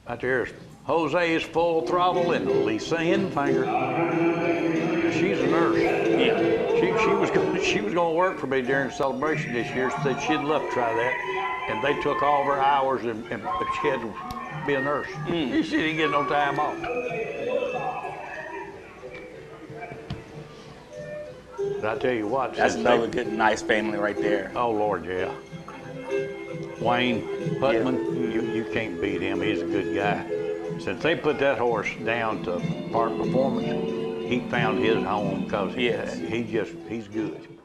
Out there's Jose's Full Throttle and Lisa Infinger. She's a nurse. Yeah. She was going to work for me during the celebration this year. Said she'd love to try that, and they took all of her hours and she had to be a nurse. She didn't get no time off. But I tell you what, That's another good, nice family right there. Oh Lord, yeah. Wayne Putman, you can't beat him. He's a good guy. Since they put that horse down to Park Performance, he found his home because he's good.